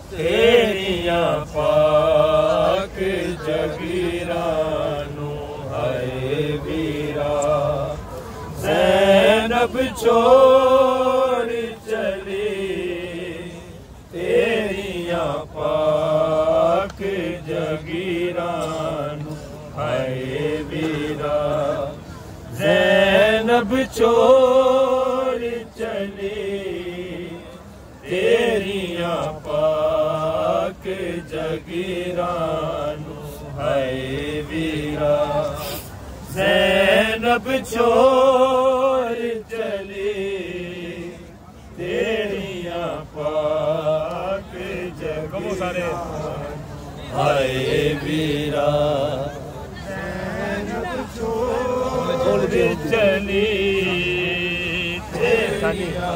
तेरिया पाक जगीरानू हाय वीरा ज़ैनब छोड़ चली तेरिया पाक जगीरानू हाय वीरा ज़ैनब छोड़ चली तेरिया पाक जगीरानू हाय वीरा ज़ैनब छोड़ चली तेरिया पाक जगीरानू हाय वीरा ज़ैनब छोड़ चली तेरिया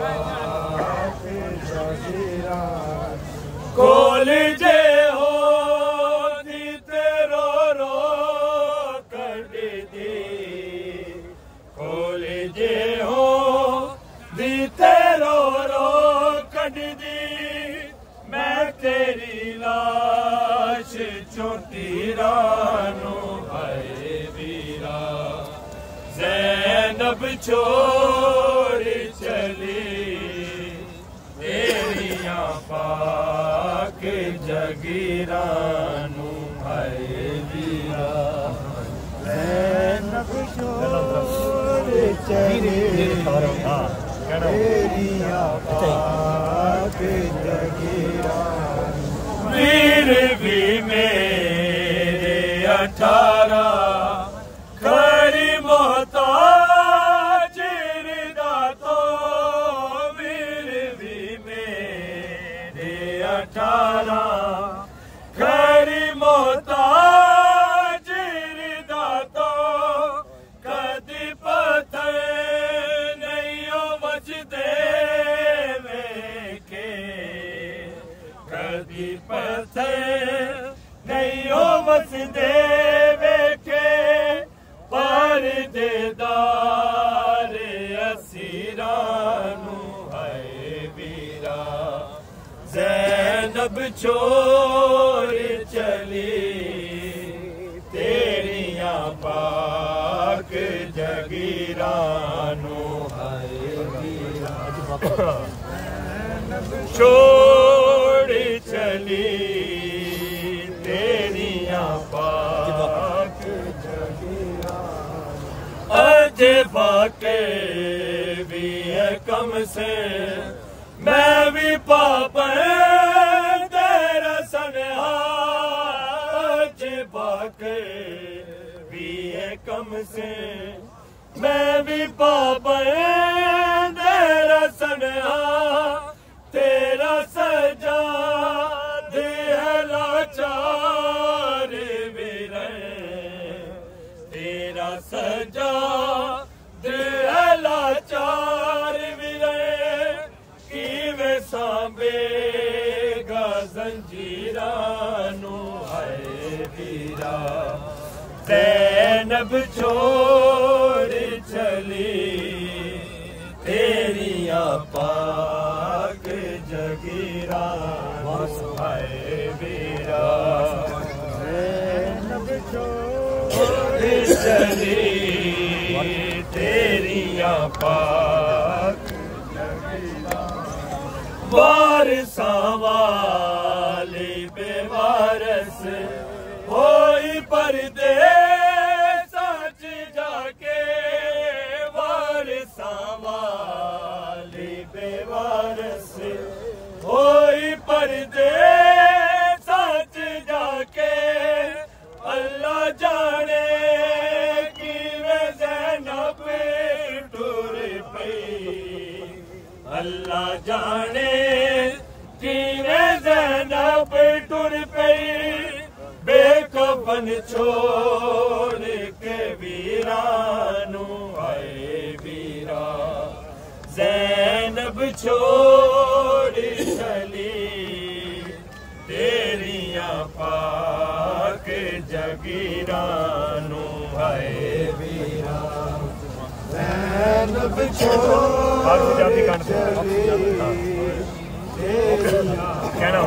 कोल जे हो दी तेरो रो कट दी कोल जे हो दी तेरो रो कट दी मैं तेरी लाश छोटी रानू हाय वीरा ज़ैनब छोड़ चली तेरिया पाक जगीरानू हाय वीरा ज़ैनब छोड़ चली तेरिया पाक जगीरानू वीर भी मेरे 18 खरी मोहताज तो वीर भी मेरे 18 खरी मोहताज तो कदी पत्थर नहीं हो मचदे वेखे कदी पत्थर नहीं हो मचदे वेखे पर देदार असीरानू हाय वीरा ज़ैनब छोड़ चली तेरिया पाक जगीरानू हाय वीरा ज़ैनब छोड़ चली तेरिया पाक अजे बाके भी है कम से मैं भी पाप तेरा सनहा अजे बाके भी है कम से मैं भी पाप तेरा सनहा तेरा सजा दे लाचार मेरे तेरा सजा दे लाचार मेरे की वे सांबेगा जंजीरानू हाय वीरा ज़ैनब छोड़ चली तेरिया पाक जगीरानू हाय वीरा ज़ैनब छोड़ चली तेरिया पाक जगीरानू वारसा वाली बेवारस होई परदेस सच जाके वारसा वाली बेवारस होई परदेस सच जाके अल्लाह जाने कि वे ज़ैनब टुर पई अल्लाह जाने कि वे ज़ैनब टुर पई बेकफन छोड़ के वीरानू हाय वीरा ज़ैनब छोड़ चली तेरिया पाक जगीरानू हाय वीरा ज़ैनब छोड़ चली तेरिया कहना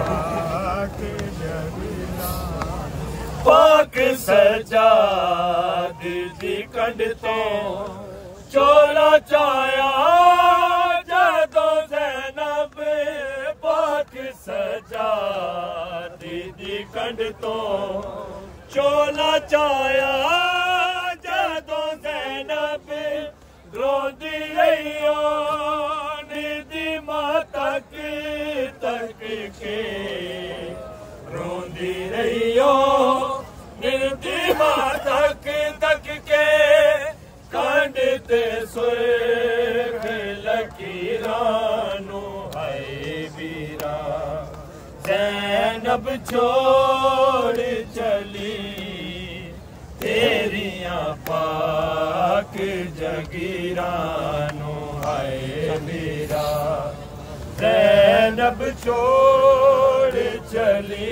पाक सजाद दी कंड तो चोला चाया जदों ज़ैनब पाक सजाद दी कंड तो चोला चाया जदों ज़ैनब रोंदी रहियो निधी मां तक के रोंदी रहियो निधी मां तक के कंडते सुर्ख लकीरानू हाय वीरा ज़ैनब छोड़ चली तेरियां पाक जगीरानू हाय वीरा ज़ैनब छोड़ चली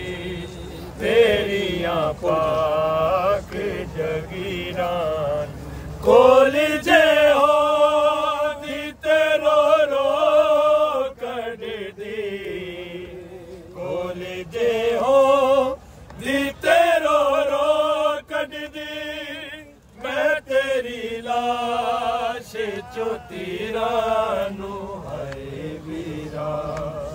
तेरियां पाक जगीरान कोल जे हो दी तेरो रो कड़ दी कोल जे हो दी तेरो रो कड़ दी मैं तेरी लाश चो तीरानू हाय वीरा